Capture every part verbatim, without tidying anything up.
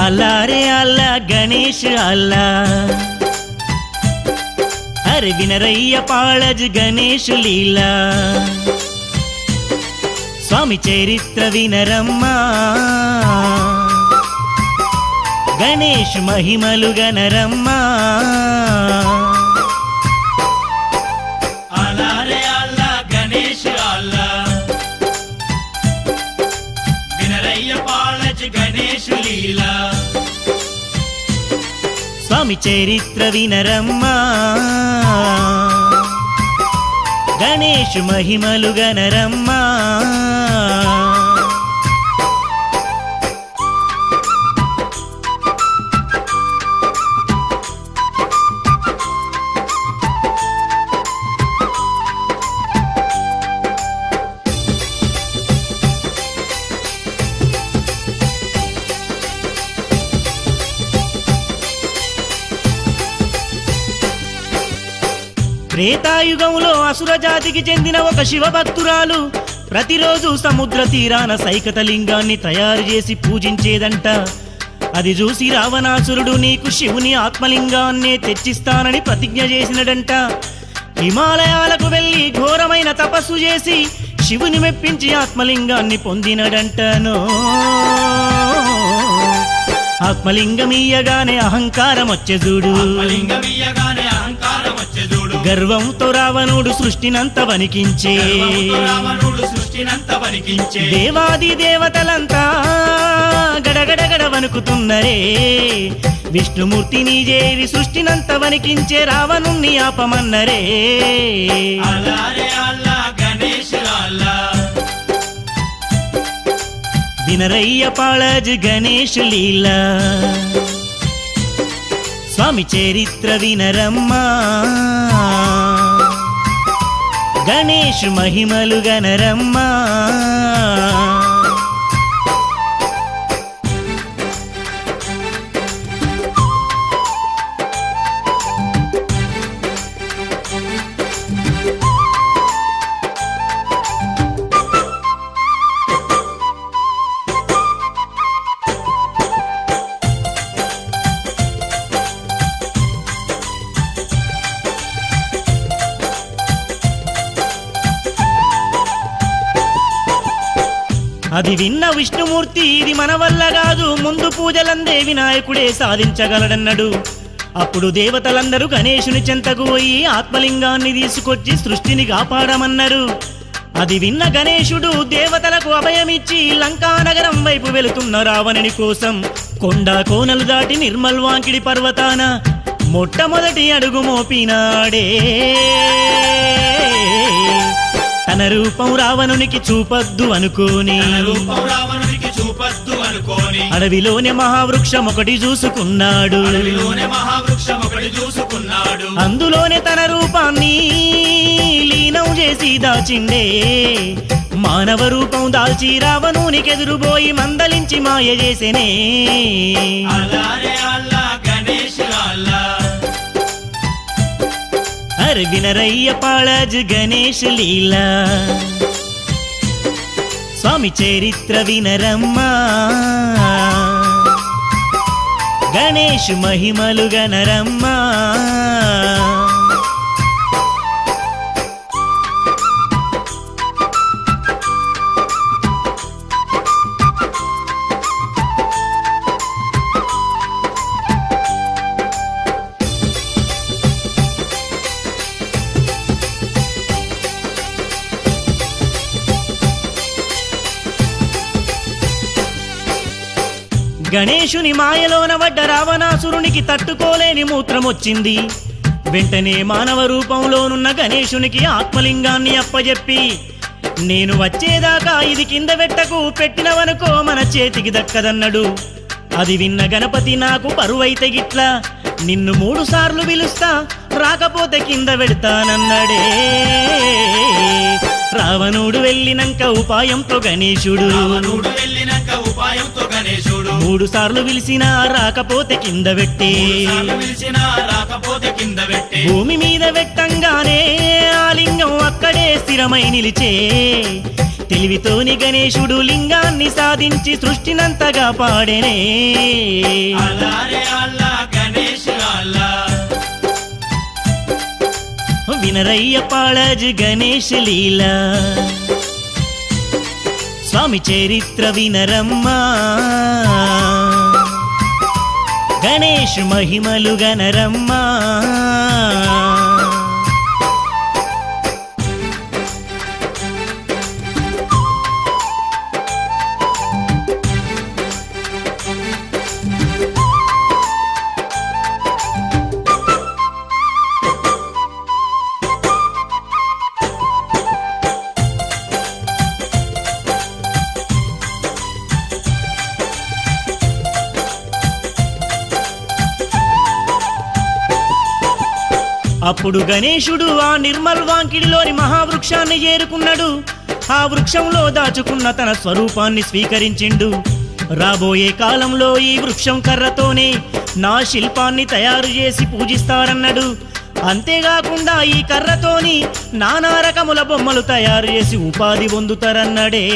అల్లారే అల్లా గణేష్ అల్లా అరే వినరయ్య పాళజ్ గణేష్ లీలా స్వామి చరిత్ర వినరమ్మా గణేష్ మహిమలు గనరమ్మా అల్లారే అల్లా గణేష్ అల్లా వినరయ్య పాళజ్ గణేష్ లీలా స్వామి చరిత్ర వినరమ్మా గణేష్ మహిమలు గనరమ్మా త్రేతాయుగంలో అసుర జాతికి చెందిన ఒక శివభక్తురాలు ప్రతిరోజు సముద్ర తీరాన సైకత లింగాన్ని తయారు చేసి పూజించేదంట. అది చూసి రావణాసురుడు నీకు శివుని ఆత్మలింగాన్నే తెచ్చిస్తానని ప్రతిజ్ఞ చేసినడంట. హిమాలయాలకు వెళ్లి ఘోరమైన తపస్సు చేసి శివుని మెప్పించి ఆత్మలింగాన్ని పొందినడంటనో. ఆత్మలింగమీయగానే అహంకారం వచ్చే చూడు, గర్వంతో రావణుడు సృష్టినంత వణికించే. దేవాది దేవతలంతా గడగడగడ వణుకుతున్నరే, విష్ణుమూర్తిని చేరి సృష్టినంత వణికించే రావణుణ్ణి ఆపమన్నరే. అల్లారే అల్లా గణేష్ అల్లా వినరయ్య పాళజ్ గణేష్ లీలా, స్వామి చరిత్ర వినరమ్మా, గణేష్ మహిమలు గనరమ్మా. అది విన్న విష్ణుమూర్తి ఇది మన వల్ల కాదు, ముందు పూజలందే వినాయకుడే సాధించగలడన్నాడు. అప్పుడు దేవతలందరూ గణేశుని చెంతకు పోయి ఆత్మలింగాన్ని తీసుకొచ్చి సృష్టిని కాపాడమన్నారు. అది విన్న గణేశుడు దేవతలకు అభయమిచ్చి లంకా నగరం వైపు వెళుతున్న రావణుని కోసం కొండ కోనలు దాటి నిర్మల్ వాంకిడి పర్వతాన మొట్టమొదటి అడుగు మోపినాడే. తన రూపం రావణునికి చూపద్దు అనుకోని అడవిలోనే మహావృక్షం ఒకటి చూసుకున్నాడు. అందులోనే తన రూపాన్ని లీనం చేసి దాచిండే. మానవ రూపం దాల్చి రావణునికి ఎదురుపోయి మందలించి మాయ చేసేనే. అరే వినరయ్య పాళజ్ గణేష్ లీలా, స్వామి చరిత్ర వినరమ్మా, గణేష్ మహిమలు గనరమ్మా. గణేశుని మాయలోన పడ్డ రావణాసురునికి తట్టుకోలేని మూత్రమొచ్చింది. వెంటనే మానవ రూపంలోనున్న గణేశునికి ఆత్మలింగాన్ని అప్పజెప్పి, నేను వచ్చేదాకా ఇది కింద పెట్టకు, పెట్టినవనుకో మన చేతికి దక్కదన్నాడు. అది విన్న గణపతి నాకు బరువైతే గిట్లా, నిన్ను మూడు సార్లు పిలుస్తా, రాకపోతే కింద పెడతానన్నాడే. రావణుడు వెళ్ళినంక ఉపాయంతో గణేశుడు మూడు సార్లు పిలిచినా రాకపోతే కింద పెట్టే. భూమి మీద పెట్టంగానే ఆ లింగం అక్కడే స్థిరమై నిలిచే. తెలివితోని గణేశుడు లింగాన్ని సాధించి సృష్టినంతగా పాడేనే. అల్లారే అల్లా గణేష్ అల్లా వినరయ్య పాళాజ్ గణేష్ లీలా. స్వామి చరిత్ర వినరమ్మా, గణేష్ మహిమలు గనరమ్మా. అప్పుడు గణేశుడు ఆ నిర్మల్ వాంకిడిలోని మహావృక్షాన్ని చేరుకున్నాడు. ఆ వృక్షంలో దాచుకున్న తన స్వరూపాన్ని స్వీకరించిండు. రాబోయే కాలంలో ఈ వృక్షం కర్రతోనే నా శిల్పాన్ని తయారు చేసి పూజిస్తారన్నాడు. అంతేకాకుండా ఈ కర్రతోని నానా రకముల బొమ్మలు తయారు చేసి ఉపాధి పొందుతారన్నాడే.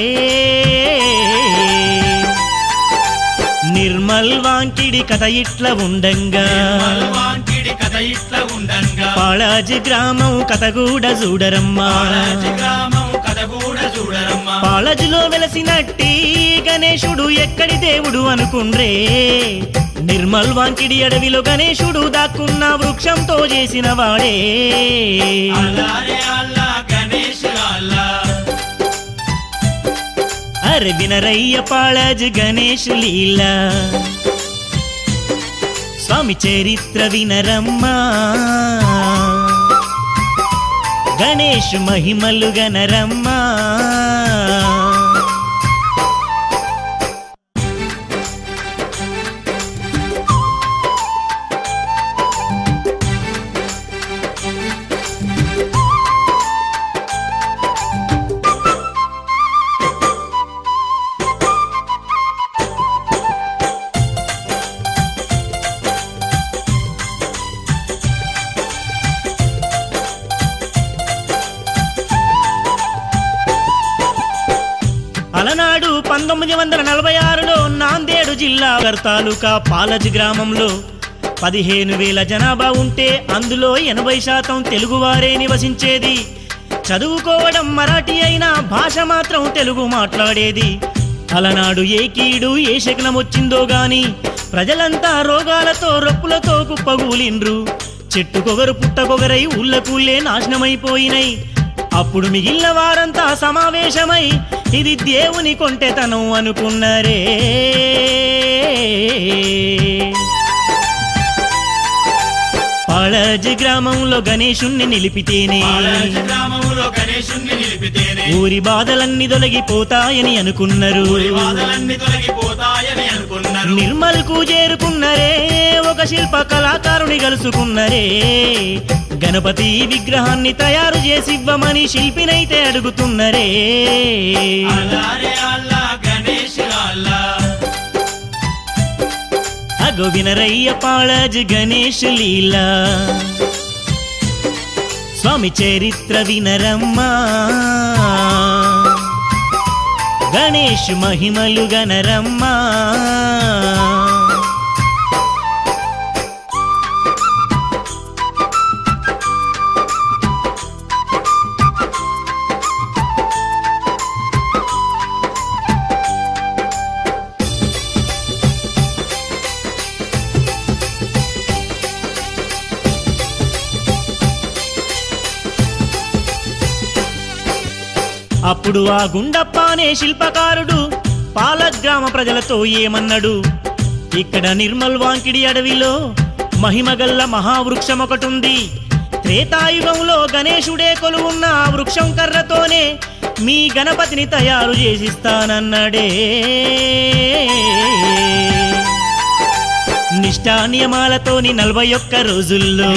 నిర్మల్ వాంకిడి కథ ఇట్ల ఉండంగా, కథ ఇట్ల ఉండంగా పాళాజ్ గ్రామం కథ కూడా చూడరమ్మా. పాళాజ్లో వెలసినట్టి గణేశుడు ఎక్కడి దేవుడు అనుకుండ్రే. నిర్మల్ వాంకిడి అడవిలో గణేశుడు దాక్కున్న వృక్షంతో చేసిన వాడే. అరే వినరయ్య పాళాజ్ గణేష్ లీలా. స్వామి చరిత్ర వినరమ్మా, గణేష్ మహిమలు గనరమ్మా. అలనాడు పంతొమ్మిది వందల నలభై ఆరులో నాందేడు జిల్లా తాలూకా పాలజ్ గ్రామంలో పదిహేను వేల జనాభా ఉంటే అందులో ఎనభై శాతం తెలుగువారే నివసించేది. చదువుకోవడం మరాఠీ అయినా భాష మాత్రం తెలుగు మాట్లాడేది. అలనాడు ఏ కీడు ఏ శకలం వచ్చిందో గాని ప్రజలంతా రోగాలతో రొప్పులతో కుప్పగూలిండ్రు. చెట్టుకొగరు పుట్టకొగరై ఊళ్ళకూళ్ళే నాశనమైపోయినాయి. అప్పుడు మిగిలిన వారంతా సమావేశమై ఇది దేవుని కొంటెతనం అనుకున్నారే. పాళాజ్ గ్రామంలో గణేశుణ్ణి నిలిపితేనే ఊరి బాధలన్నీ తొలగిపోతాయని అనుకున్నారు. నిర్మల్ కు చేరుకున్నరే, ఒక శిల్ప కళాకారుని కలుసుకున్నరే. గణపతి విగ్రహాన్ని తయారు చేసి ఇవ్వమని శిల్పినైతే అడుగుతున్నరే. అగో వినరయ్య పాళాజ్ గణేష్ లీలా. స్వామి చరిత్ర వినరమ్మా, గణేష్ మహిమలు గనరమ్మా. అప్పుడు ఆ గుండప్ప అనే శిల్పకారుడు పాలజ్ గ్రామ ప్రజలతో ఏమన్నాడు. ఇక్కడ నిర్మల్ వాంకిడి అడవిలో మహిమగల్ల మహావృక్షం ఒకటుంది. త్రేతాయుగంలో గణేశుడే కొలువున్న ఆ వృక్షం కర్రతోనే మీ గణపతిని తయారు చేసిస్తానన్నాడే. నిష్ఠా నియమాలతోని నలభై ఒక్క రోజుల్లో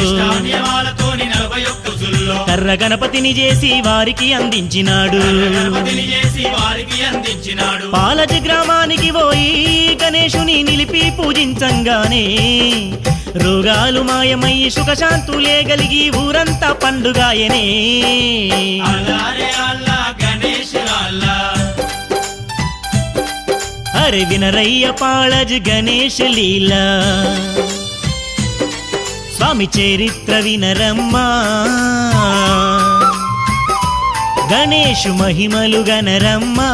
కర్ర గణపతిని చేసి వారికి అందించినాడు. పాలజ్ గ్రామానికి పోయి గణేశుని నిలిపి పూజించంగానే రోగాలు మాయమయ్యి సుఖశాంతులే గలిగి ఊరంతా పండుగాయనే. అల్లారే అల్లా గణేష్ అల్లా. అరే వినరయ్య పాళజ్ గణేష్ లీలా, స్వామి చరిత్ర వినరమ్మా, గణేషు మహిమలు గనరమ్మా.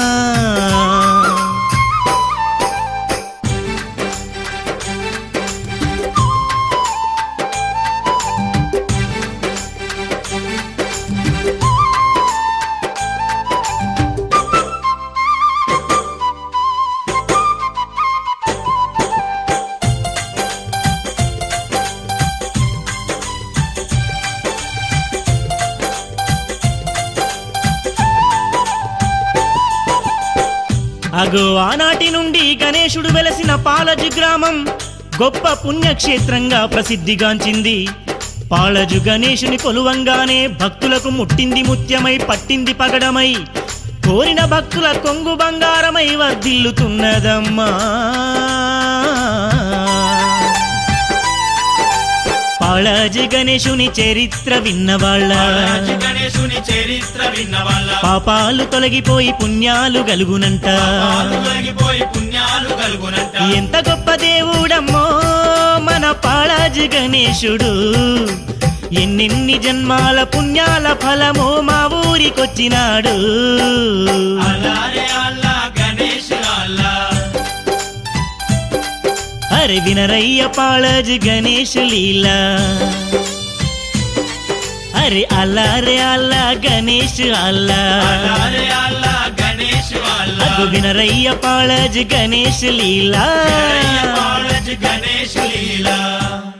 అగో ఆనాటి నుండి గణేశుడు వెలసిన పాలజు గ్రామం గొప్ప పుణ్యక్షేత్రంగా ప్రసిద్ధిగాంచింది. పాళజు గణేశుని కొలువంగానే భక్తులకు ముట్టింది ముత్యమై పట్టింది పగడమై, కోరిన భక్తుల కొంగు బంగారమై వర్ధిల్లుతున్నదమ్మా. పాళజ్ గణేశుని చరిత్ర విన్నవాళ్ళ, గణేశుని చరిత్ర విన్నవాళ్ళ పాపాలు తొలగిపోయి పుణ్యాలు గలుగునంట. తొలగిపోయి పుణ్యాలు కలుగునంట. ఎంత గొప్ప దేవుడమ్మో మన పాళజ్ గణేశుడు, ఎన్నెన్ని జన్మాల పుణ్యాల ఫలమో మా ఊరికొచ్చినాడు. అల్లారే అల్లా గణేష్ అల్లా. అరే వినరయ్య పాళజ్ గణేష్ లీలా, అరే అల్లారే అల్లా గణేష్ అల్లా. అల్లారే అల్లా గణేష్ అల్లా. అగు వినరయ్య పాళజ్ గణేష్ లీలా. పాళజ్ గణేష్ లీలా.